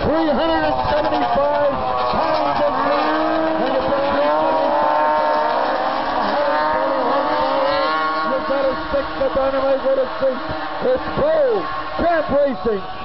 pounds of meat. And you put 375 you've got to stick the dynamite with its feet. It's Pro Camp Racing.